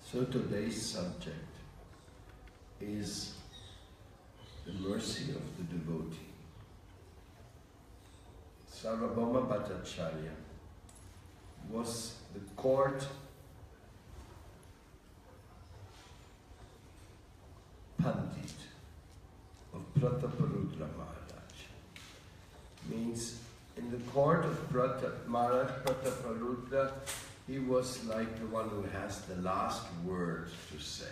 So today's subject is the mercy of the devotee. Sarvabhauma Bhattacharya was the court Pandit of Prataparudra Maharaj. Means in the court of Maharaj Prataparudra, he was like the one who has the last word to say.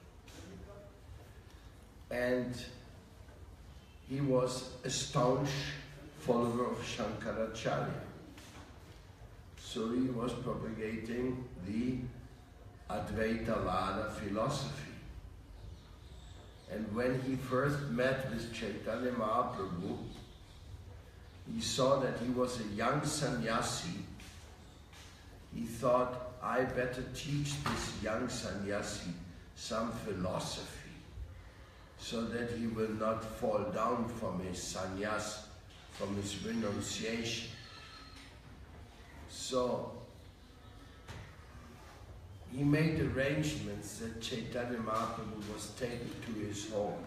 And he was a staunch follower of Shankaracharya. So he was propagating the Advaitavada philosophy. And when he first met with Chaitanya Mahaprabhu, he saw that he was a young sannyasi. He thought, I better teach this young sannyasi some philosophy so that he will not fall down from his sannyas, from his renunciation. So he made arrangements that Chaitanya Mahaprabhu was taken to his home.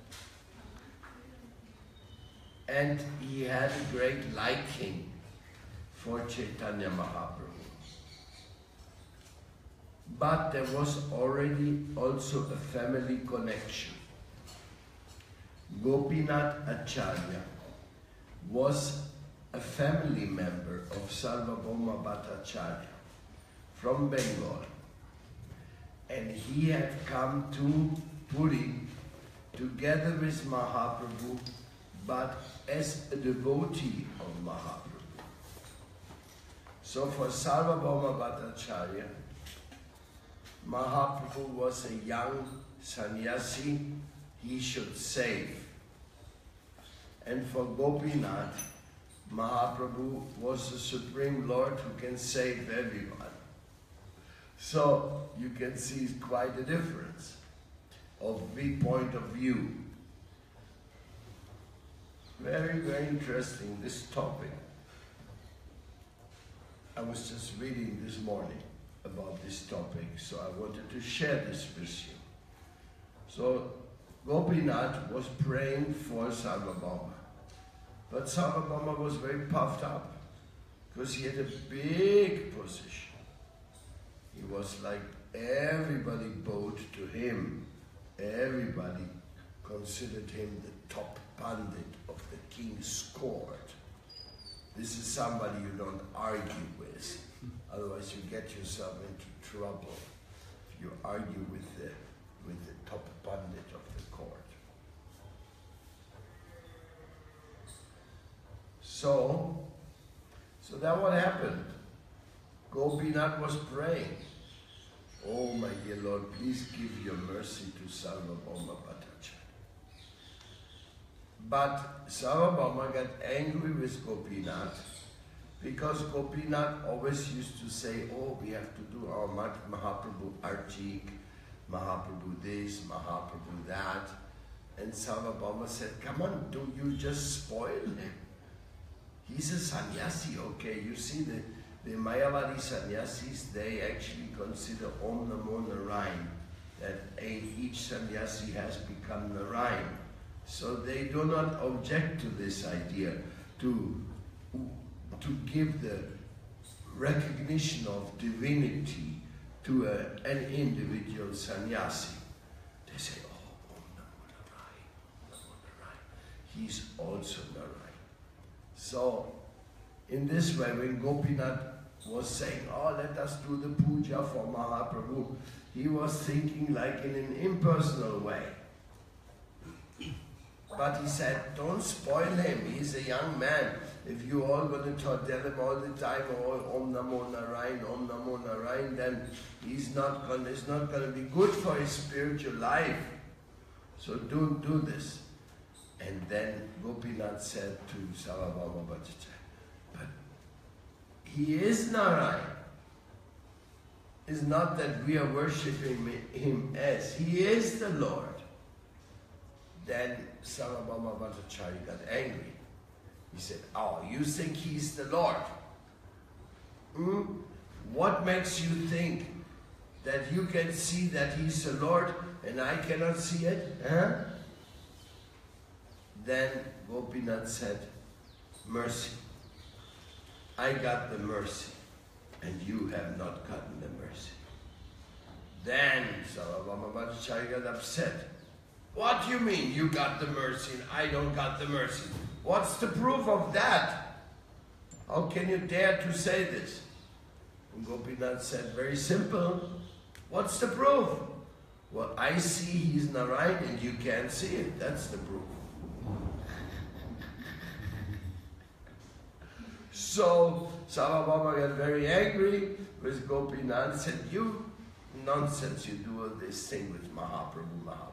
And he had a great liking for Chaitanya Mahaprabhu. But there was already also a family connection. Gopinath Acharya was a family member of Sarvabhauma Bhattacharya from Bengal. And he had come to Puri together with Mahaprabhu, but as a devotee of Mahaprabhu. So for Sarvabhauma Bhattacharya, Mahaprabhu was a young sannyasi he should save. And for Gopinath, Mahaprabhu was the Supreme Lord who can save everyone. So you can see quite a difference of the point of view. Very, very interesting, this topic. I was just reading this morning about this topic, so I wanted to share this with you. So Gopinath was praying for Sarvabhauma. But Sarvabhauma was very puffed up because he had a big position. He was like, everybody bowed to him. Everybody considered him the top pandit of the king's court. This is somebody you don't argue with. Otherwise you get yourself into trouble if you argue with the top pandit of the court. So that what happened. Gopinath was praying, oh my dear Lord, please give your mercy to Sarvabhauma Bhattacharya. But Sarvabhauma got angry with Gopinath because Gopinath always used to say, oh, we have to do our Mahaprabhu Archik, Mahaprabhu this, Mahaprabhu that. And Sarvabhauma said, come on, don't you just spoil him. He's a sannyasi, okay? You see, the Mayavadi sannyasis, they actually consider Om Namo Narayan, that each sannyasi has become Narayan. So they do not object to this idea to give the recognition of divinity to an individual sannyasi. They say, oh, Om Namo Narayan, Om Namo Narayan. He's also Narayan. So, in this way, when Gopinath was saying, oh, let us do the puja for Mahaprabhu, he was thinking like in an impersonal way. But he said, don't spoil him, he's a young man. If you all going to tell him all the time, oh, Om Namo Narayan, then it's not going to be good for his spiritual life. So don't do this. And then Gopinath said to Sarvabhauma Bhattacharya, but he is Narayan. It's not that we are worshipping him as, he is the Lord. Then Sarvabhauma Bhattacharya got angry. He said, oh, you think he's the Lord? What makes you think that you can see that He's the Lord and I cannot see it? Then Gopinath said, mercy. I got the mercy and you have not gotten the mercy. Then Sarvabhauma Bhattacharya got upset. What do you mean you got the mercy and I don't got the mercy? What's the proof of that? How can you dare to say this? And Gopinath said, very simple. What's the proof? Well, I see He's Narayan and you can't see it. That's the proof. So Sarvabhauma got very angry with Gopinath and said, you nonsense, you do all this thing with Mahaprabhu.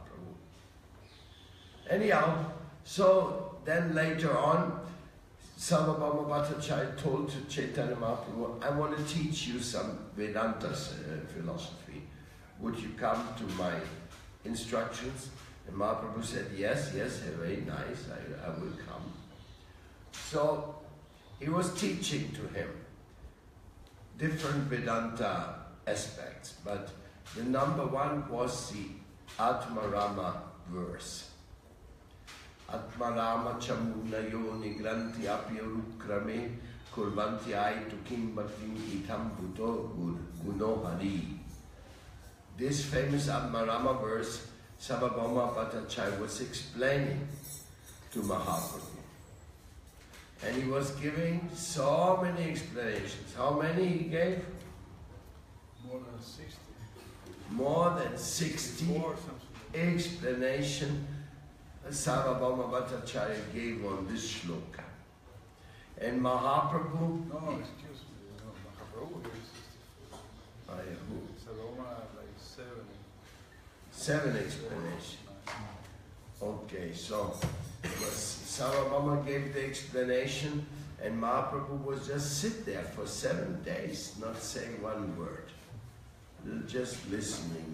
Anyhow, so then later on, Sarvabhauma Bhattacharya told to Chaitanya Mahaprabhu, I want to teach you some Vedanta philosophy. Would you come to my instructions? And Mahaprabhu said, yes, very nice, I will come. So he was teaching to him different Vedanta aspects, but the number one was the Atmarama verse. Atmarama chamunayo nigranti apyarukrame kurvanti aitu kim bhaktim itam bhuto gunohari. This famous Atmarama verse, Sarvabhauma Bhattacharya was explaining to Mahaprabhu. And he was giving so many explanations. How many he gave? More than 60. More than 60 explanations Sarvabhauma Bhattacharya gave on this shloka. And Mahaprabhu... No, excuse me. No, Mahaprabhu gave 64. Who? Sarvabhauma like 7. 7 explanations. Okay, so Sarvabhauma gave the explanation and Mahaprabhu was just sit there for 7 days, not saying one word. Just listening.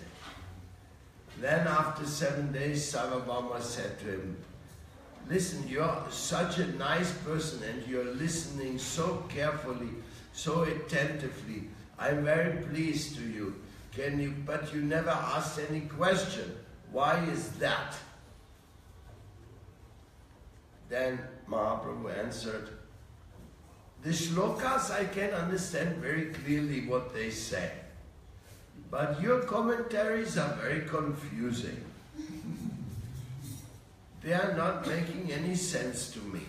Then after 7 days, Sarvabhauma said to him, listen, you're such a nice person and you're listening so carefully, so attentively. I'm very pleased to you. But you never asked any question. Why is that? Then Mahaprabhu answered, the shlokas I can understand very clearly what they say. But your commentaries are very confusing. They are not making any sense to me.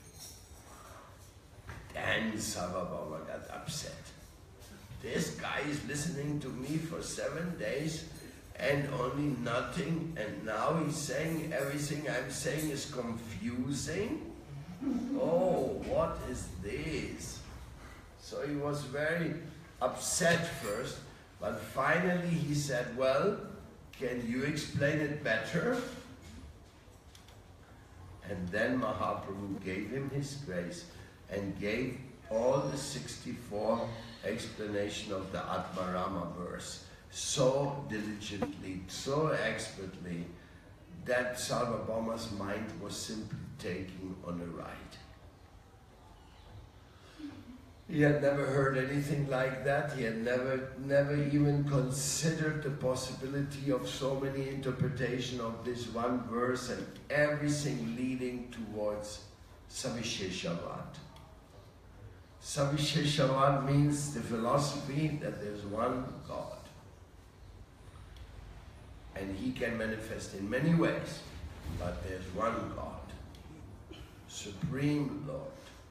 Then Sarvabhauma got upset. This guy is listening to me for 7 days and only nothing, and now he's saying everything I'm saying is confusing? Oh, what is this? So he was very upset first, but finally he said, well, can you explain it better? And then Mahaprabhu gave him his grace and gave all the 64 explanation of the Atmarama verse so diligently, so expertly, that Sarvabhauma's mind was simply taking on a ride. He had never heard anything like that. He had never even considered the possibility of so many interpretations of this one verse and everything leading towards Savisheshavad. Savisheshavad means the philosophy that there's one God. And He can manifest in many ways, but there's one God, Supreme Lord.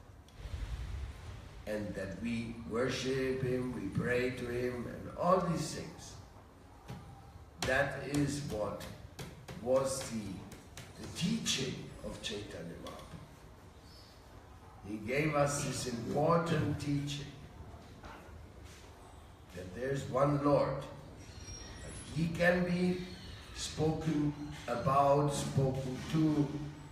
And that we worship Him, we pray to Him, and all these things. That is what was the teaching of Chaitanya Mahaprabhu. He gave us this important teaching that there's one Lord. That He can be spoken about, spoken to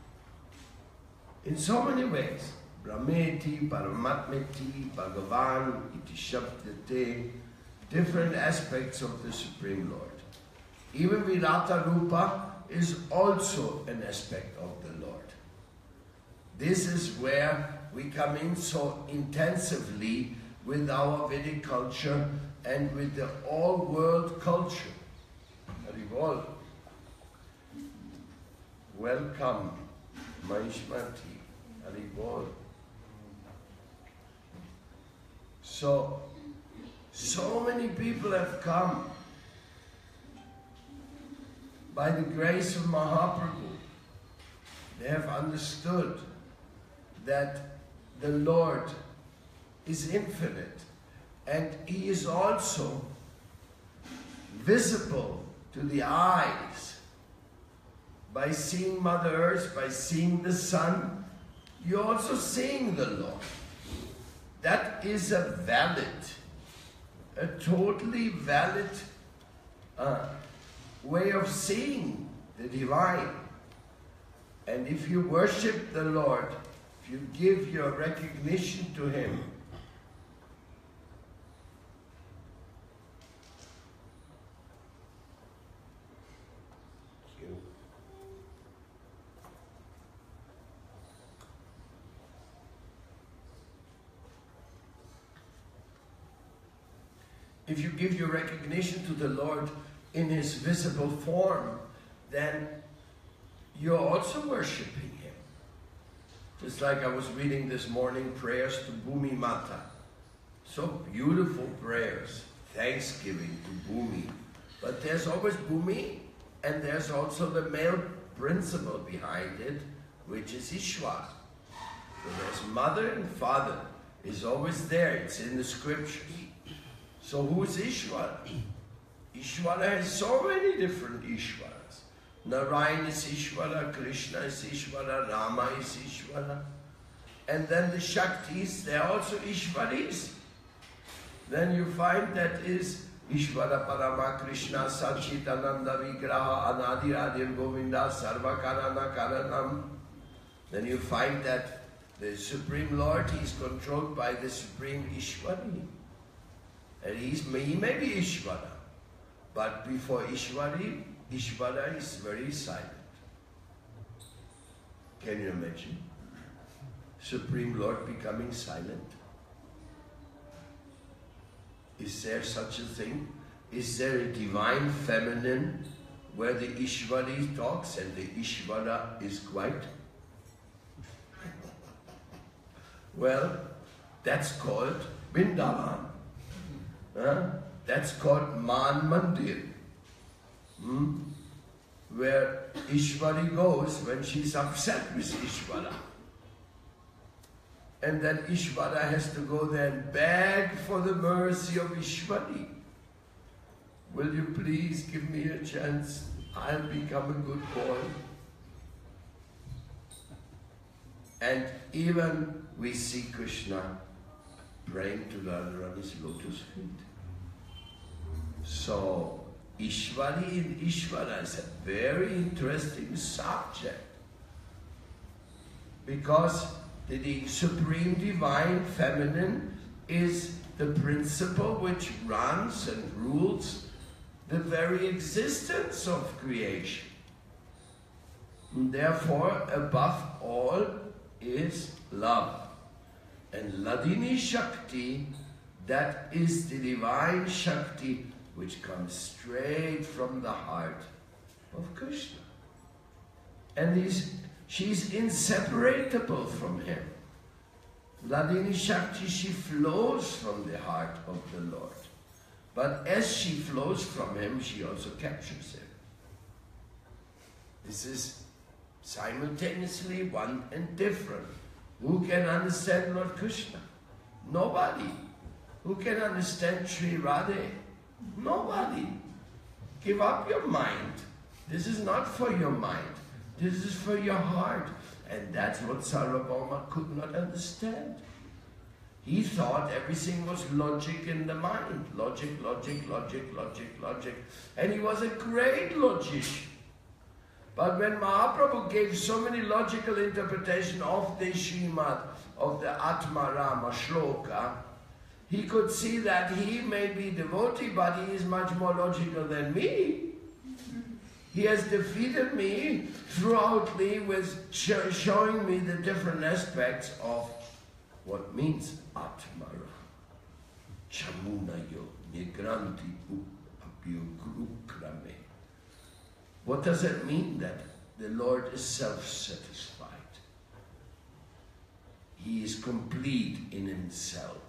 in so many ways. Brahmeti, Paramatmeti, Bhagavan, Iti Shabdate, different aspects of the Supreme Lord. Even Virata Rupa is also an aspect of the Lord. This is where we come in so intensively with our Vedic culture and with the all-world culture. Haribol. Welcome, Mahishmati. Haribol. So many people have come by the grace of Mahaprabhu. They have understood that the Lord is infinite and He is also visible to the eyes. By seeing Mother Earth, by seeing the sun, you're also seeing the Lord. That is a totally valid way of seeing the divine. And if you worship the Lord, if you give your recognition to Him, if you give your recognition to the Lord in His visible form, then you're also worshipping Him. Just like I was reading this morning prayers to Bhumi Mata. So beautiful prayers, thanksgiving to Bhumi. But there's always Bhumi, and there's also the male principle behind it, which is Ishwar. So there's mother and father, is always there, it's in the scriptures. So who is Ishwara? Ishwara has so many different Ishwaras. Narayan is Ishwara, Krishna is Ishwara, Rama is Ishwara. And then the Shaktis, they are also Ishwaris. Then you find that is Ishwara Parama Krishna Sachitananda Vigraha Anadi Radir Govinda Sarvakarana Karanam. Then you find that the Supreme Lord, He is controlled by the Supreme Ishwari. And he may be Ishvara, but before Ishwari, Ishvara is very silent. Can you imagine? Supreme Lord becoming silent? Is there such a thing? Is there a divine feminine where the Ishwari talks and the Ishvara is quiet? Well, that's called Vrindavan. That's called Man Mandir, where Ishwari goes when she's upset with Ishwara. And then Ishwara has to go there and beg for the mercy of Ishwari. Will you please give me a chance? I'll become a good boy. And even we see Krishna praying to Radharani's lotus feet. So, Ishwari in Ishvara is a very interesting subject. Because the Supreme Divine Feminine is the principle which runs and rules the very existence of creation. And therefore, above all is love. And Ladini Shakti, that is the divine Shakti which comes straight from the heart of Krishna. And she's inseparable from Him. Ladini Shakti, she flows from the heart of the Lord. But as she flows from Him, she also captures Him. This is simultaneously one and different. Who can understand Lord Krishna? Nobody. Who can understand Sri Radhe? Nobody. Give up your mind. This is not for your mind. This is for your heart. And that's what Sarvabhauma could not understand. He thought everything was logic in the mind. Logic, logic, logic, logic, logic. And he was a great logician. But when Mahaprabhu gave so many logical interpretation of the Srimad, of the Atma Rama Shloka, he could see that he may be devotee, but he is much more logical than me. He has defeated me throughoutly with showing me the different aspects of what means Atma Rama. chamunayo migranti apiogukrame. What does it mean that the Lord is self-satisfied? He is complete in himself.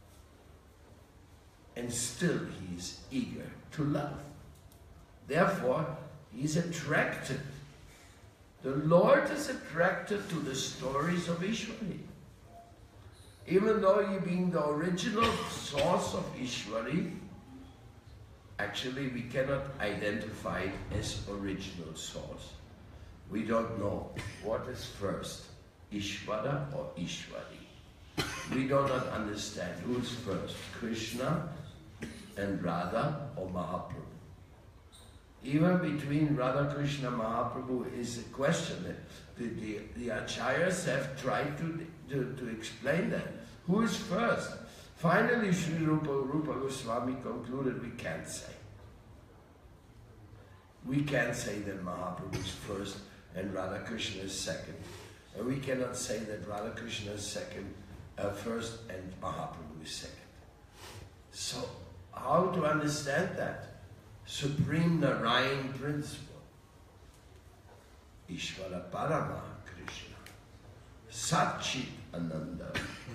And still he is eager to love. Therefore, he is attracted. The Lord is attracted to the stories of Ishwari. Even though he being the original source of Ishwari, actually we cannot identify it as original source. We don't know what is first, Ishvara or Ishwari. We do not understand who is first, Krishna and Radha or Mahaprabhu. Even between Radha Krishna and Mahaprabhu is a question. The Acharyas have tried to explain that. Who is first? Finally, Sri Rupa Goswami concluded we can't say. We can't say that Mahaprabhu is first and Radha Krishna is second. And we cannot say that Radha Krishna is first and Mahaprabhu is second. So, how to understand that? Supreme Narayan principle. Ishvara Parama Krishna. Satchit Ananda.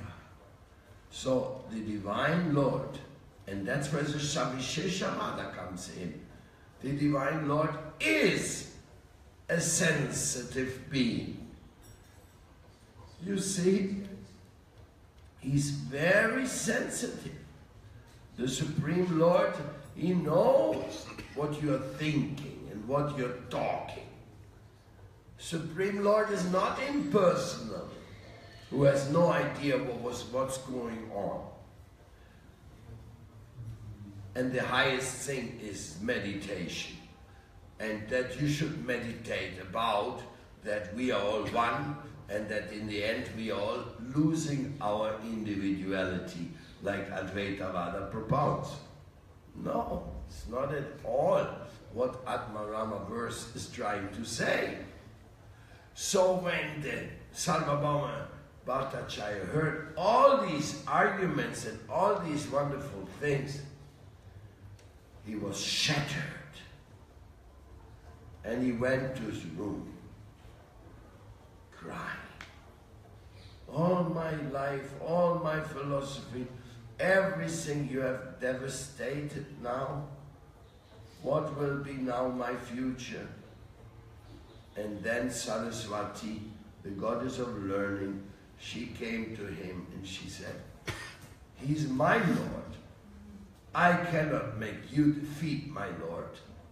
So, the Divine Lord, and that's where the Savishesha Mada comes in. The Divine Lord is a sensitive being. You see, he's very sensitive. The Supreme Lord, he knows what you're thinking and what you're talking. Supreme Lord is not impersonal, who has no idea what's going on. And the highest thing is meditation. And that you should meditate about that we are all one, and that in the end we are all losing our individuality, like Advaitavada propounds. No, it's not at all what Atmarama verse is trying to say. So when the Sarvabhauma Bhattacharya heard all these arguments and all these wonderful things, he was shattered. And he went to his room, crying. All my life, all my philosophy, everything you have devastated now. What will be now my future? And then Saraswati, the goddess of learning, she came to him and she said, he's my Lord. I cannot make you defeat my Lord.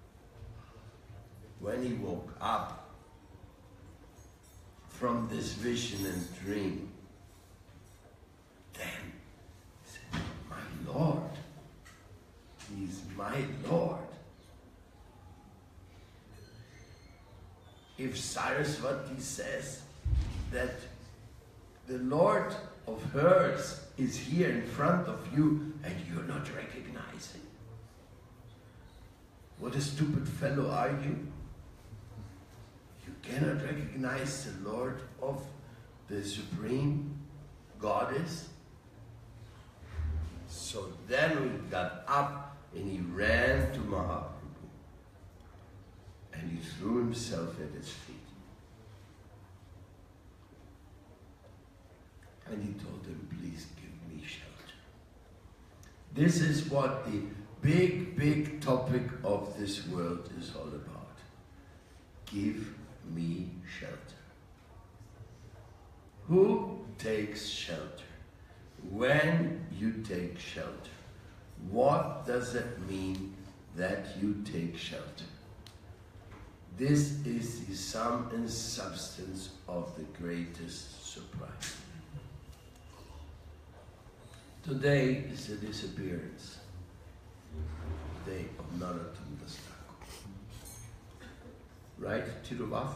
When he woke up from this vision and dream, then he said, my Lord, he's my Lord. If Saraswati says that the Lord of hers is here in front of you and you're not recognizing, what a stupid fellow are you? You cannot recognize the Lord of the Supreme Goddess. So then he got up and he ran to Mahaprabhu. And he threw himself at his feet. And he told him, please give me shelter. This is what the big, big topic of this world is all about. Give me shelter. Who takes shelter? When you take shelter, what does it mean that you take shelter? This is the sum and substance of the greatest surprise. Today is the disappearance day of Narottam Das Thakur. Right, Tiruvath?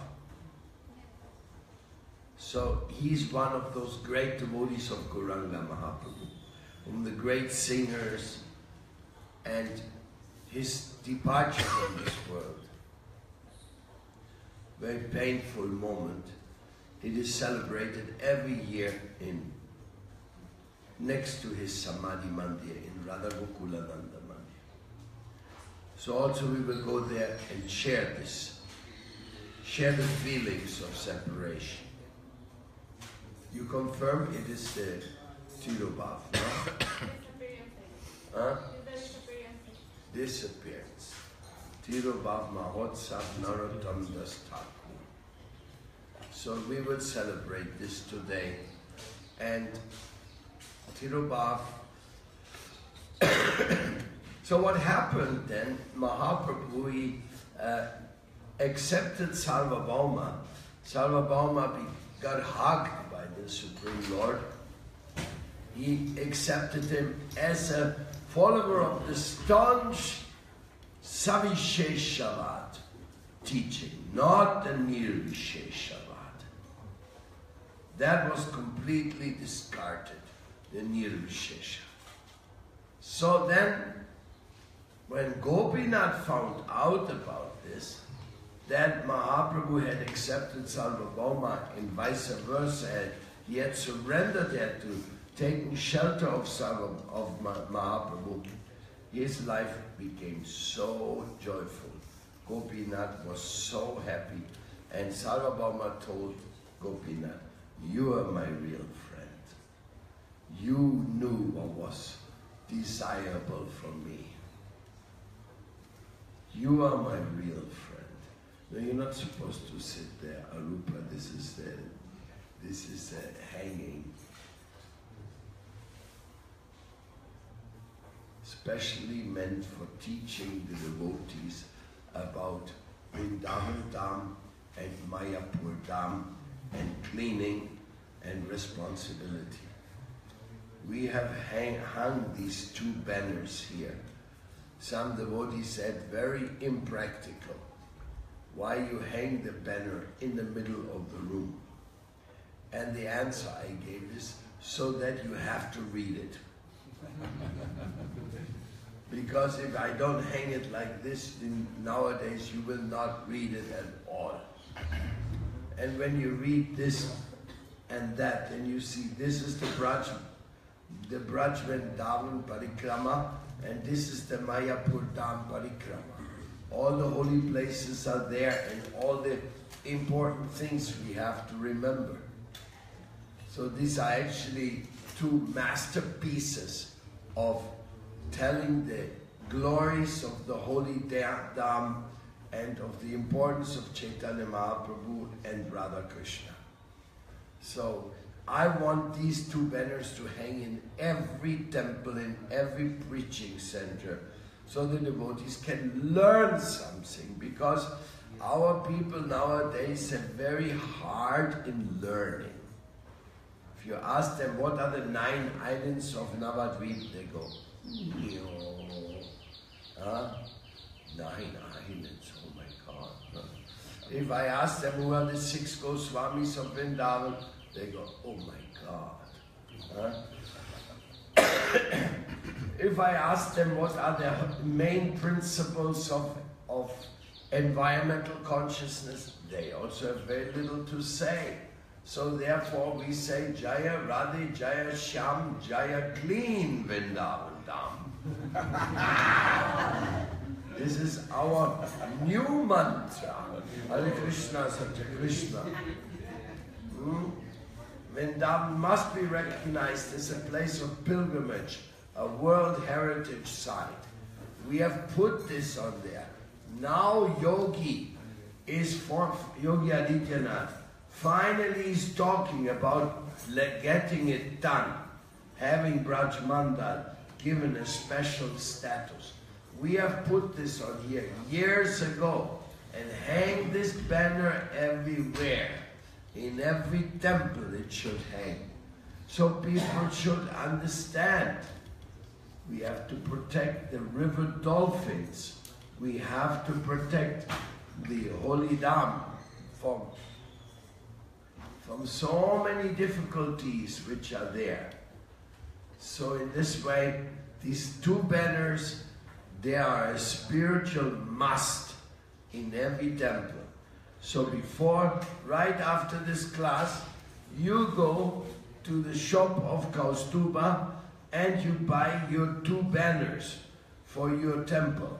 So he's one of those great devotees of Gauranga Mahaprabhu, from the great singers, and his departure from this world. Very painful moment. It is celebrated every year in next to his Samadhi Mandir in Radha Gokulananda Mandir. So also we will go there and share this, share the feelings of separation. You confirm it is the Tirobhav, no? Huh? Disappearance. Tirobhav Mahotsav Narottam Das Thakur. So we will celebrate this today. And Tirobhav. So what happened then? Mahaprabhu he, accepted Sarvabhauma. Sarvabhauma got hugged by the Supreme Lord. He accepted him as a follower of the staunch Savisheshavad teaching, not the Nirvisheshavad. That was completely discarded, the Nirvishesha. So then, when Gopinath found out about this, that Mahaprabhu had accepted Sarvabhauma and vice versa, he had surrendered, he had to taken shelter of Mahaprabhu, his life became so joyful. Gopinath was so happy, and Sarvabhauma told Gopinath, "You are my real friend. You knew what was desirable from me. You are my real friend." No, you're not supposed to sit there, Arupa. This is hanging. Especially meant for teaching the devotees about Vrindavan Dham and Mayapur Dham and cleaning and responsibility. We have hung these two banners here. Some devotees said, very impractical. Why you hang the banner in the middle of the room? And the answer I gave is, so that you have to read it. Because if I don't hang it like this, then nowadays you will not read it at all. And when you read this and that, then you see this is the Braj Vrindavan Parikrama, and this is the Mayapur Dham Parikrama. All the holy places are there, and all the important things we have to remember. So these are actually two masterpieces of telling the glories of the holy Dham and of the importance of Chaitanya Mahaprabhu and Radha Krishna. So I want these two banners to hang in every temple, in every preaching center, so the devotees can learn something, because our people nowadays are very hard in learning. If you ask them what are the 9 islands of Navadvip, they go, huh? 9 islands, oh my God. If I ask them who are the 6 Goswamis of Vrindavan, they go, oh my God. Huh? If I ask them what are the main principles of environmental consciousness, they also have very little to say. So therefore we say, Jaya Radhe, Jaya Shyam, Jaya Clean Vrindavan Dham. This is our new mantra. Hare Krishna, Satya Krishna. Vrindavan must be recognized as a place of pilgrimage, a World Heritage Site. We have put this on there. Now Yogi is for Yogi Adityanath. Finally he's talking about getting it done, having Braj Mandal given a special status. We have put this on here years ago and hang this banner everywhere. In every temple it should hang. So people should understand. We have to protect the river dolphins. We have to protect the holy Dham from so many difficulties which are there. So in this way, these two banners, they are a spiritual must in every temple. So before, right after this class, you go to the shop of Kaustuba and you buy your 2 banners for your temple.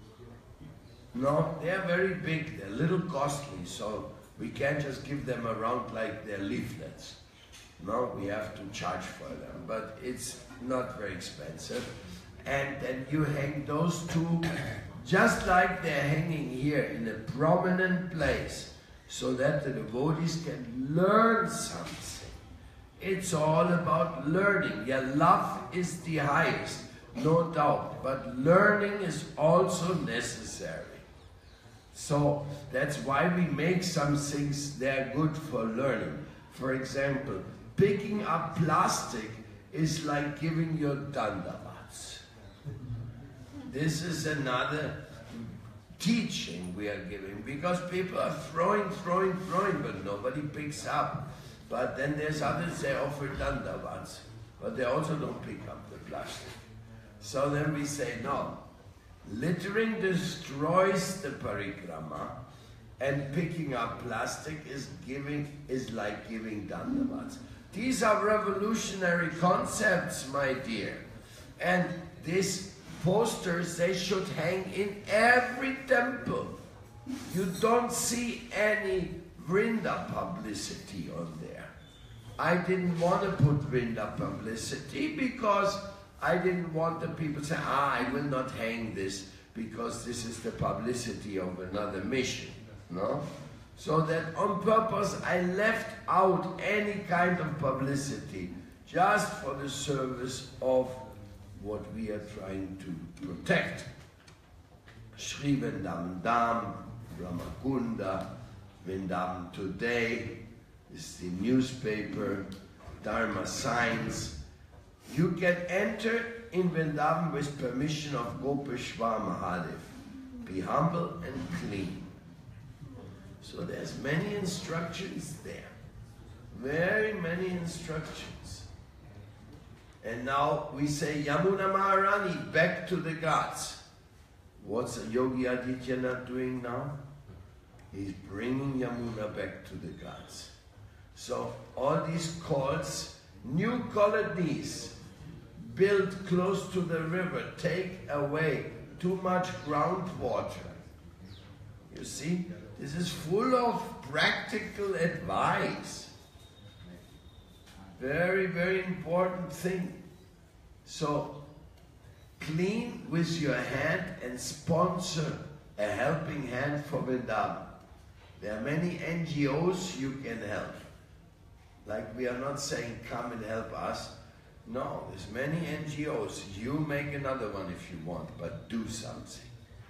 No, they are very big, they're a little costly, so we can't just give them around like they're leaflets. No, we have to charge for them, but it's not very expensive. And then you hang those 2, just like they're hanging here, in a prominent place, so that the devotees can learn something. It's all about learning. Yeah, love is the highest, no doubt, but learning is also necessary. So that's why we make some things that are good for learning. For example, picking up plastic is like giving your dandavats. This is another teaching we are giving, because people are throwing, but nobody picks up. But then there's others, they offer dandavats, but they also don't pick up the plastic. So then we say, no, littering destroys the parikrama, and picking up plastic is like giving dandavats. These are revolutionary concepts, my dear. And these posters, they should hang in every temple. You don't see any Vrinda publicity on there. I didn't want to put Vrinda publicity because I didn't want the people to say, I will not hang this because this is the publicity of another mission. No? So that on purpose I left out any kind of publicity just for the service of what we are trying to protect. Shri Vrindavan Dham, Brahmakunda, Vrindavan Today is the newspaper, Dharma Signs. You can enter in Vrindavan with permission of Gopeshwar Mahadev. Be humble and clean. So there's many instructions there. Very many instructions. And now we say, Yamuna Maharani, back to the gods. What's Yogi Adityanath doing now? He's bringing Yamuna back to the gods. So all these calls, new colonies, built close to the river, take away too much groundwater. You see, this is full of practical advice. Very, very important thing. So, clean with your hand and sponsor a helping hand for Vrindavan. There are many NGOs you can help. Like we are not saying, come and help us. No, there's many NGOs. You make another one if you want, but do something.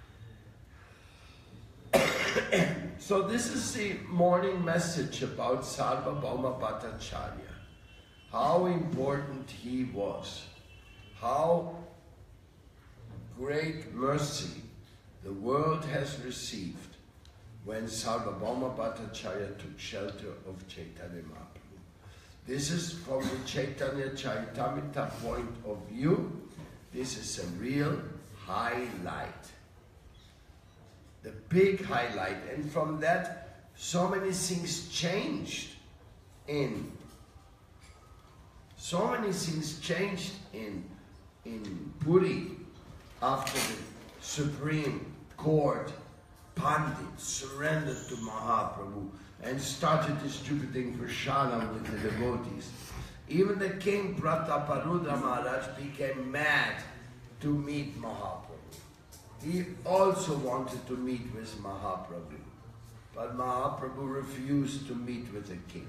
So this is the morning message about Sarvabhauma Bhattacharya. How important he was. How great mercy the world has received when Sarvabhauma Bhattacharya took shelter of Chaitanya Mahaprabhu. This is from the Chaitanya Charitamrita point of view. This is a real highlight. The big highlight. And from that, so many things changed in Puri after the Supreme Court. Pandits surrendered to Mahaprabhu and started distributing prasada with the devotees. Even the king Prataparudra Maharaj became mad to meet Mahaprabhu. He also wanted to meet with Mahaprabhu, but Mahaprabhu refused to meet with the king.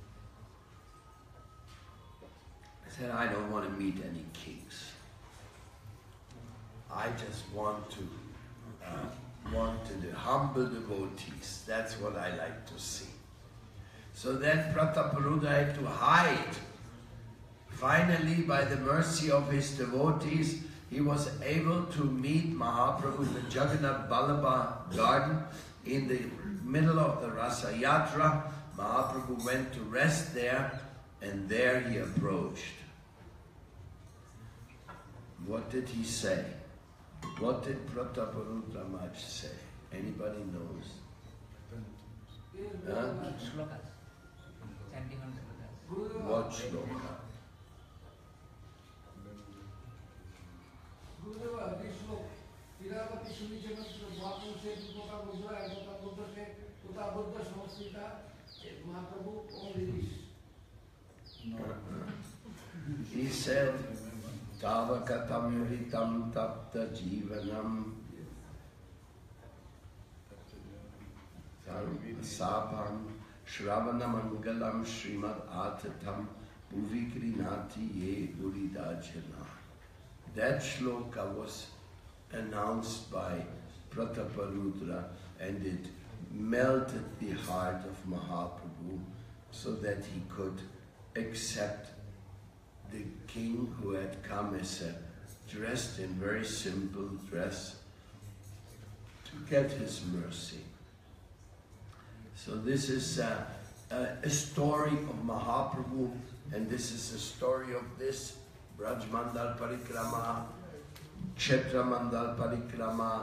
He said, I don't want to meet any kings. I just want to the humble devotees. That's what I like to see. So then Prataparudra had to hide. Finally, by the mercy of his devotees, he was able to meet Mahaprabhu in the Jagannath Vallabha garden in the middle of the Rasa Yatra. Mahaprabhu went to rest there, and there he approached. What did he say? What did Prataparudra Maharaj say? Anybody knows? Shlokas. Chanting on shlokas. What shloka? He said, Tavakatam Ritam Tapta Jivanam Sapam Shravana Mangalam Srimad Atatam Bhuvikrinati Ye Buridajana. That shloka was announced by Prataparudra, and it melted the heart of Mahaprabhu so that he could accept the king who had come as dressed in very simple dress to get his mercy. So this is a story of Mahaprabhu, and this is a story of this Braj Mandal Parikrama, Kshetra Mandal Parikrama,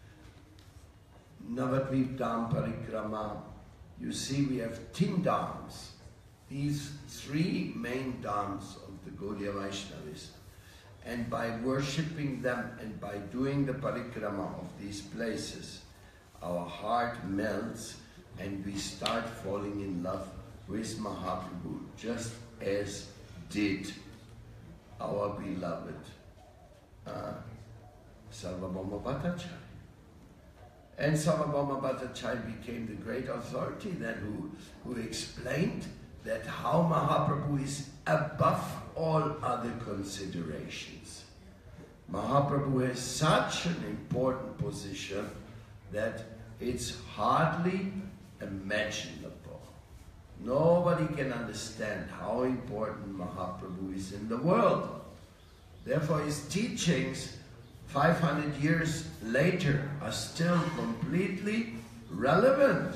Navadvip Dham Parikrama. You see, we have 10 dhams. These 3 main dhams of the Gaudiya Vaishnavis. And by worshipping them and by doing the parikrama of these places, our heart melts and we start falling in love with Mahaprabhu, just as did our beloved Sarvabhauma Bhattacharya. And Sarvabhauma Bhattacharya became the great authority then who explained that how Mahaprabhu is above all other considerations. Mahaprabhu has such an important position that it's hardly imaginable. Nobody can understand how important Mahaprabhu is in the world. Therefore his teachings 500 years later are still completely relevant.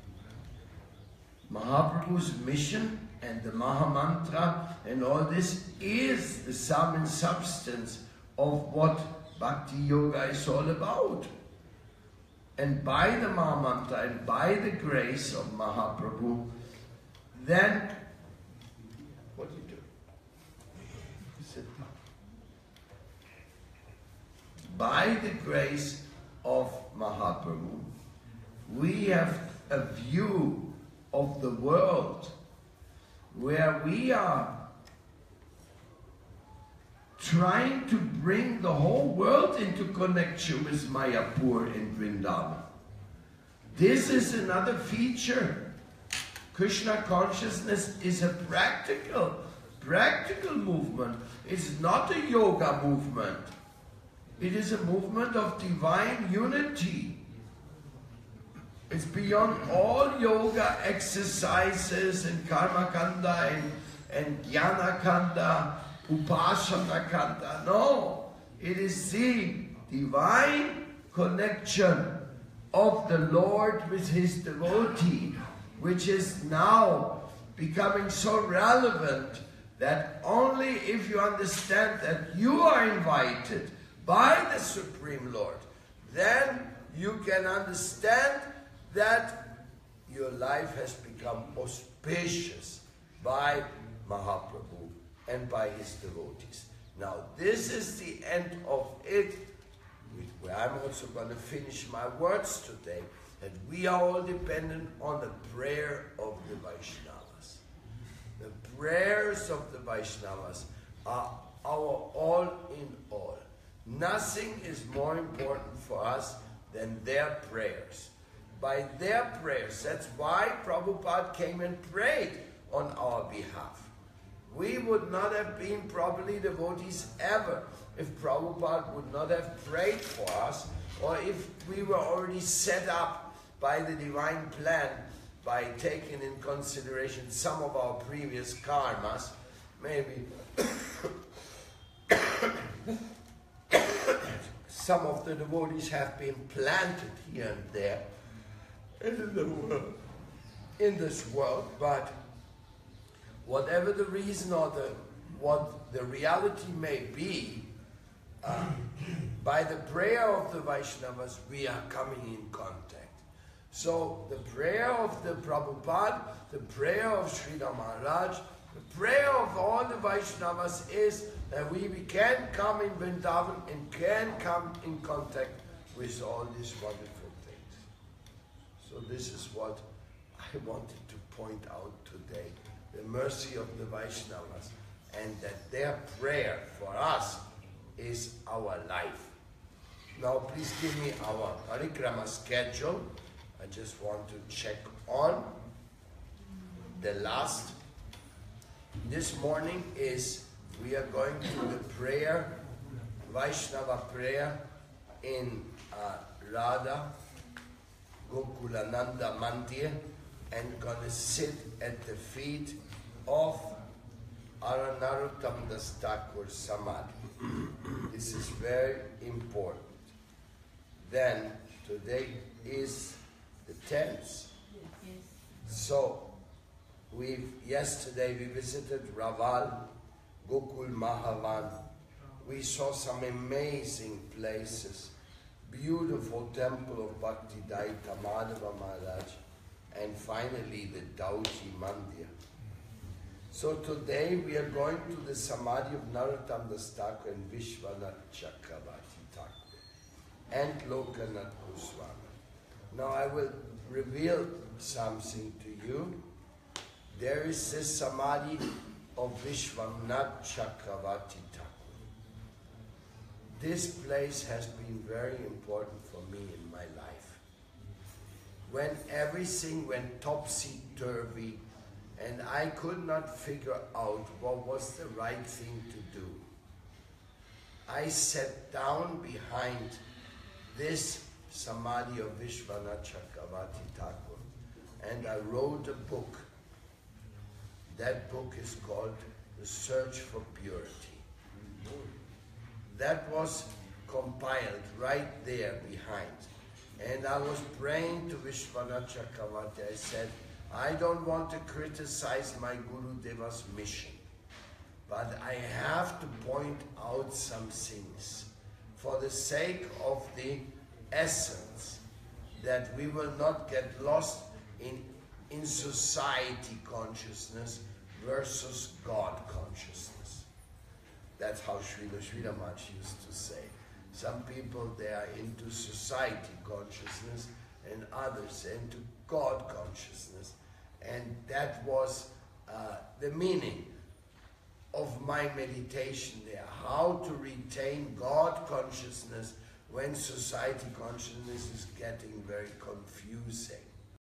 Mahaprabhu's mission and the Mahamantra and all this is the sum and substance of what Bhakti Yoga is all about. And by the Mahamantra and by the grace of Mahaprabhu, then, what do you do? Sit down. By the grace of Mahaprabhu, we have a view of the world where we are trying to bring the whole world into connection with Mayapur and Vrindavan. This is another feature. Krishna consciousness is a practical movement. It's not a yoga movement. It is a movement of divine unity. It's beyond all yoga exercises and karma kanda and jnana kanda, upasana kanda. No, it is the divine connection of the Lord with his devotee, which is now becoming so relevant that only if you understand that you are invited by the Supreme Lord, then you can understand that your life has become auspicious by Mahaprabhu and by his devotees. Now this is the end of it, where I'm also going to finish my words today, that we are all dependent on the prayer of the Vaishnavas. The prayers of the Vaishnavas are our all in all. Nothing is more important for us than their prayers. By their prayers, that's why Prabhupada came and prayed on our behalf. We would not have been properly devotees ever if Prabhupada would not have prayed for us, or if we were already set up by the divine plan by taking in consideration some of our previous karmas. Maybe some of the devotees have been planted here and there in the world, in this world, but whatever the reason or what the reality may be, by the prayer of the Vaishnavas, we are coming in contact. So the prayer of the Prabhupada, the prayer of Sridhar Maharaj, The prayer of all the Vaishnavas is that we can come in Vrindavan and can come in contact with all these wonderful things. So this is what I wanted to point out today. The mercy of the Vaishnavas, and that their prayer for us is our life. Now please give me our parikrama schedule. I just want to check on the last. This morning we are going to the prayer, Vaishnava prayer in Radha Gokulananda Mandir, and gonna sit at the feet of Narottam Das Thakur Samadhi. This is very important. Then today is the 10th. So yesterday we visited Raval, Gokul Mahavan. We saw some amazing places. Beautiful temple of Bhaktidaita Madhava Maharaj, and finally the Dauji Mandir. So today we are going to the Samadhi of Narottam Das Thakur and Vishwanath Chakravarti Thakur and Lokanath Goswami. Now I will reveal something to you. There is this Samadhi of Vishwanath Chakravarti Thakur. This place has been very important for me in my life. When everything went topsy-turvy and I could not figure out what was the right thing to do, I sat down behind this Samadhi of Vishwanath Chakravarti Thakur and I wrote a book. That book is called The Search for Purity. That was compiled right there behind. And I was praying to Vishwanath Chakravarti. I said, I don't want to criticize my Guru Deva's mission, but I have to point out some things for the sake of the essence, that we will not get lost in society consciousness versus God consciousness. That's how Srila Sridhar Maharaj used to say. Some people, they are into society consciousness and others into God consciousness. And that was the meaning of my meditation there. How to retain God consciousness when society consciousness is getting very confusing.